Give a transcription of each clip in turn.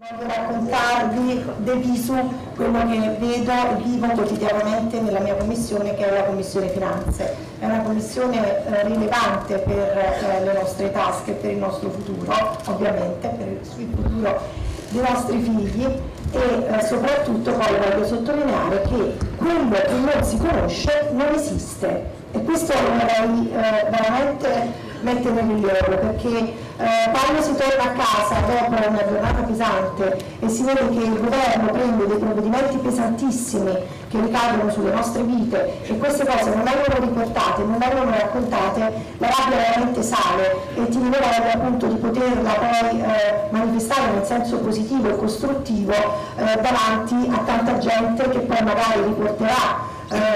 Voglio raccontarvi de visu quello che vedo e vivo quotidianamente nella mia commissione, che è la Commissione Finanze. È una commissione rilevante per le nostre tasche, per il nostro futuro, ovviamente, per il futuro dei nostri figli e soprattutto poi voglio sottolineare che quello che non si conosce non esiste. E questo lo vorrei veramente mettere in rilievo, perché quando si torna a casa dopo una giornata pesante e si vede che il governo prende dei provvedimenti pesantissimi che ricadono sulle nostre vite e queste cose non vengono riportate, non vengono raccontate, la rabbia veramente sale e ti viene voglia appunto di poterla poi manifestare nel senso positivo e costruttivo davanti a tanta gente che poi magari riporterà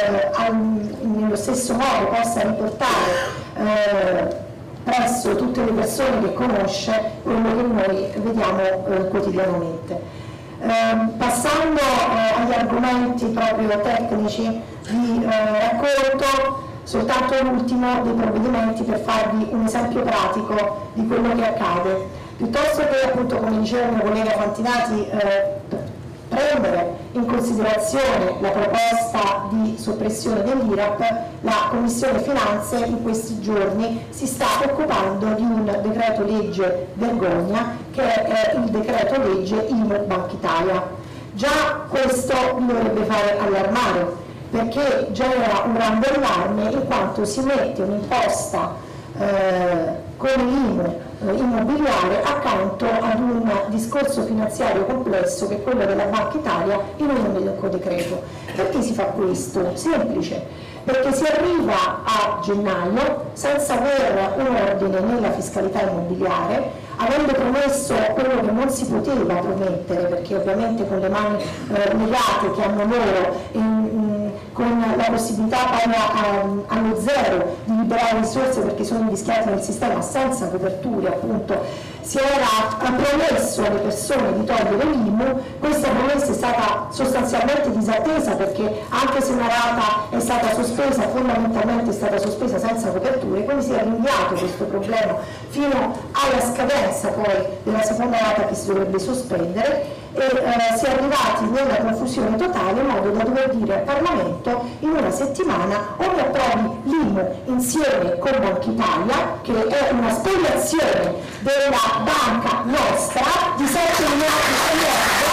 nello stesso modo, possa riportare presso tutte le persone che conosce quello che noi vediamo quotidianamente. Passando agli argomenti proprio tecnici, vi racconto soltanto l'ultimo dei provvedimenti per farvi un esempio pratico di quello che accade. Piuttosto che appunto, come diceva il mio collega Fantinati, prendere in considerazione la proposta di soppressione dell'IRAP, la Commissione Finanze in questi giorni si sta occupando di un decreto legge vergogna che è il decreto legge IMU Banca Italia. Già questo vi dovrebbe fare allarmare, perché genera un grande allarme in quanto si mette un'imposta come l'IMU immobiliare accanto ad un discorso finanziario complesso che è quello della Banca Italia in un unico decreto. Perché si fa questo? Semplice, perché si arriva a gennaio senza avere un ordine nella fiscalità immobiliare, avendo promesso quello che non si poteva promettere, perché ovviamente con le mani legate che hanno loro con la possibilità poi allo zero di liberare risorse perché sono invischiati nel sistema senza coperture, appunto si era promesso alle persone di togliere l'IMU. Questa promessa è stata sostanzialmente disattesa, perché anche se una rata è stata sospesa, fondamentalmente è stata sospesa senza coperture, quindi si è rinviato questo problema fino alla scadenza poi della seconda rata che si dovrebbe sospendere e si è arrivati nella confusione totale in modo da dover dire al Parlamento in una settimana o mi approvi l'IMU insieme con Banca Italia, che è una spoliazione della banca nostra di 7 miliardi di euro,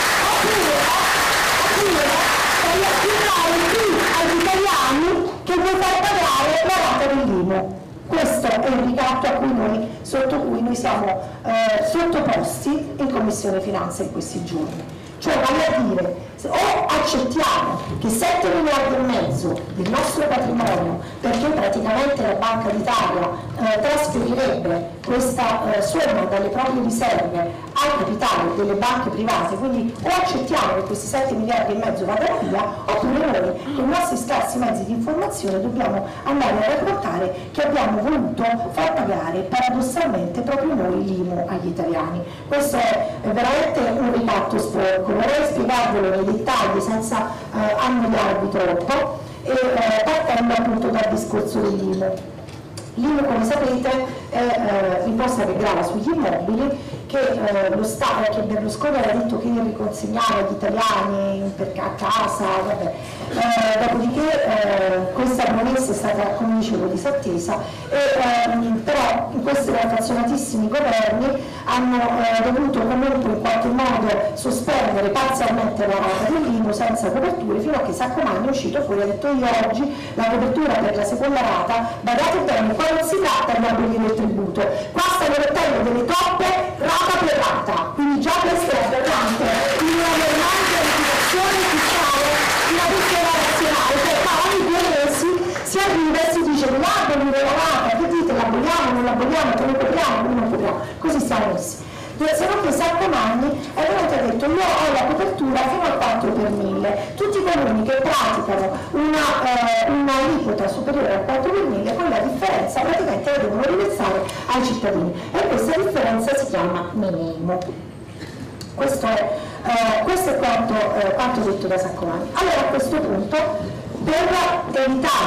oppure devi affidare qui agli italiani che vuoi far pagare la rata dell'IMU. Questo è il ricatto sotto cui noi siamo sottoposti in Commissione Finanze in questi giorni. Cioè, vale a dire, o accettiamo che 7 miliardi e mezzo del nostro patrimonio, perché praticamente la Banca d'Italia trasferirebbe questa somma dalle proprie riserve al capitale delle banche private, quindi o accettiamo che questi 7 miliardi e mezzo vadano via, oppure noi con i nostri scarsi mezzi di informazione dobbiamo andare a raccontare che abbiamo voluto far pagare paradossalmente proprio noi l'IMU agli italiani. Questo è veramente un ricatto sporco. Vorrei spiegarvelo nei dettagli senza annoiarvi troppo e partendo appunto dal discorso dell'IMU. L'IMU, come sapete, è l'imposta che grava sugli immobili che Berlusconi aveva detto che riconsegnava agli italiani a casa, vabbè. Dopodiché questa promessa è stata, come dicevo, disattesa però in questi affazionatissimi governi hanno dovuto comunque in qualche modo sospendere parzialmente la rata dell'IMU senza coperture, fino a che Saccomanni è uscito fuori e ha detto: io oggi la copertura per la seconda rata, badate bene, qua non si tratta di abolire il tributo, qua stanno mettendo delle toppe rata per rata, quindi già questo è aberrante in una normale pianificazione fiscale, una questione razionale, perché ogni 2 mesi si arriva e si dice: non abolire la rata, che dite, l'aboliamo, non l'aboliamo, che lo copriamo, non lo copriamo, così siamo messi. Se non che Saccomanni è venuto e ha detto: io ho la copertura fino al 4 per 1000, tutti i comuni che praticano una aliquota superiore al 4 per 1000 con la differenza praticamente la devono riversare ai cittadini, e questa differenza si chiama minimo. Questo è quanto detto da Saccomanni. Allora, a questo punto, per evitare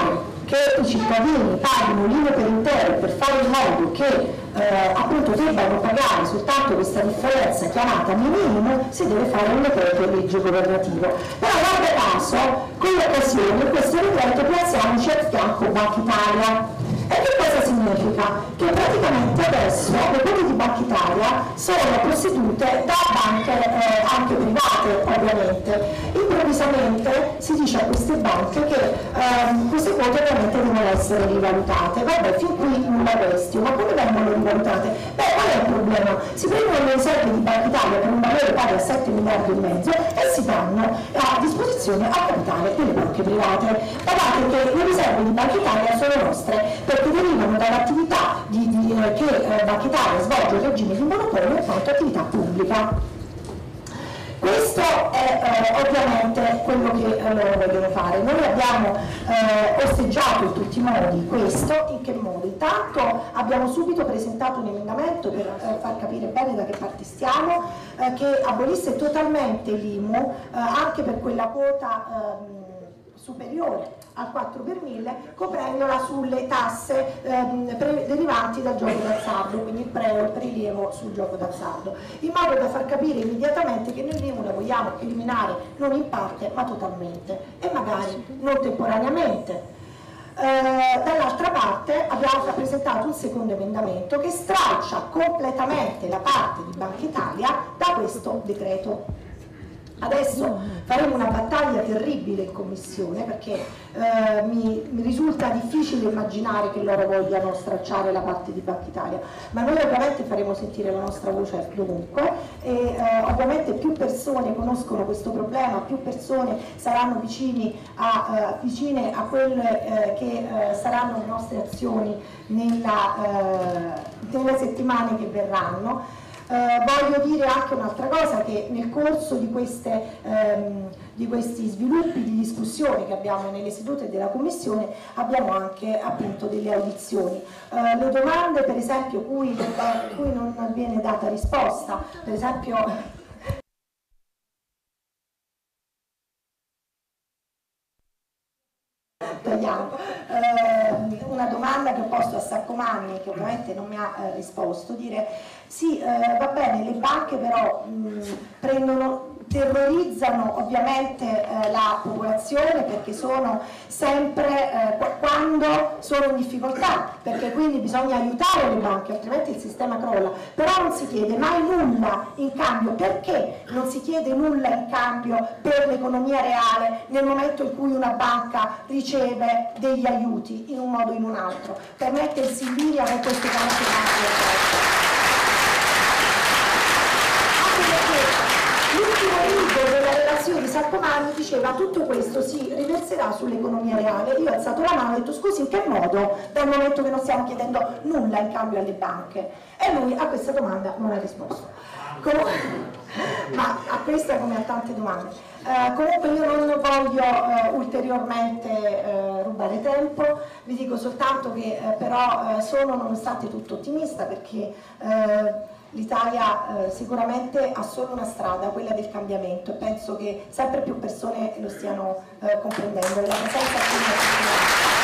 che i cittadini paghino l'IMU per intero per fare in modo che appunto debbano pagare soltanto questa differenza chiamata minimo, si deve fare un decreto legge governativo. Però guarda caso, con l'occasione di questo decreto piazziamoci al fianco Banca Italia. E che cosa significa? Che praticamente adesso le quote di Banca Italia sono possedute da banche anche private, ovviamente. Improvvisamente si dice a queste banche che queste quote ovviamente devono essere rivalutate. Vabbè, fin qui nulla questione, ma come vengono rivalutate? Beh, qual è il problema? Si prendono le riserve di Banca Italia per un valore pari a 7 miliardi e mezzo e si danno a disposizione a capitale delle banche private. Guardate che le riserve di Banca Italia sono nostre, perché derivano dall'attività che Banca Italia svolge in regime di monopolio in quanto attività pubblica. Questo è ovviamente quello che loro vogliono fare. Noi abbiamo osteggiato in tutti i modi questo. In che modo? Intanto abbiamo subito presentato un emendamento per far capire bene da che parte stiamo, che abolisse totalmente l'IMU anche per quella quota superiore al 4 per 1000, coprendola sulle tasse derivanti dal gioco d'azzardo, quindi il prelievo e il prelievo sul gioco d'azzardo, in modo da far capire immediatamente che noi l'IMU la vogliamo eliminare non in parte ma totalmente e magari non temporaneamente. Dall'altra parte abbiamo presentato un secondo emendamento che stralcia completamente la parte di Banca Italia da questo decreto. Adesso faremo una battaglia terribile in commissione perché mi risulta difficile immaginare che loro vogliano stracciare la parte di Banca Italia, ma noi ovviamente faremo sentire la nostra voce dovunque e ovviamente più persone conoscono questo problema, più persone saranno vicine a quelle che saranno le nostre azioni nelle settimane che verranno. Voglio dire anche un'altra cosa, che nel corso di questi sviluppi di discussione che abbiamo nelle sedute della Commissione abbiamo anche appunto delle audizioni. Le domande per esempio cui non viene data risposta, per esempio una domanda che ho posto a Saccomanni, che ovviamente non mi ha risposto, dire sì, va bene, le banche però terrorizzano ovviamente la popolazione perché sono sempre quando sono in difficoltà, perché quindi bisogna aiutare le banche, altrimenti il sistema crolla, però non si chiede mai nulla in cambio. Perché non si chiede nulla in cambio per l'economia reale nel momento in cui una banca riceve degli aiuti in un modo o in un altro, per mettersi in linea con queste caratteristiche? L'ultimo rigo della relazione di Saccomanni diceva tutto questo si riverserà sull'economia reale. Io ho alzato la mano e ho detto scusi, in che modo, dal momento che non stiamo chiedendo nulla in cambio alle banche? E lui a questa domanda non ha risposto. Ma a questa come a tante domande. Comunque io non voglio ulteriormente rubare tempo, vi dico soltanto che però sono nonostante tutto ottimista perché l'Italia sicuramente ha solo una strada, quella del cambiamento, e penso che sempre più persone lo stiano comprendendo. La presenza